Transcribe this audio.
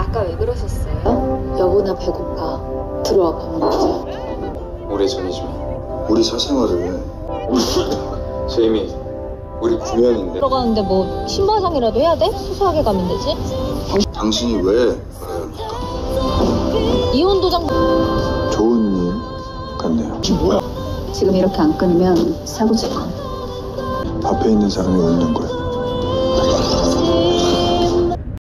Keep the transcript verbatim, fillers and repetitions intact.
아까 왜 그러셨어요? 여보 나 배고파. 들어와 밥 먹자. 오래전이지만 우리 사생활을 제이미 우리 구면인데 들어가는데 뭐 신발상이라도 해야 돼? 소소하게 가면 되지? 당신이 왜 그래야 합니까? 이혼 도장. 좋은 일 같네요. 지금 뭐야? 지금 이렇게 안 끊으면 사고 칠 거야. 앞에 있는 사람이 웃는 거야.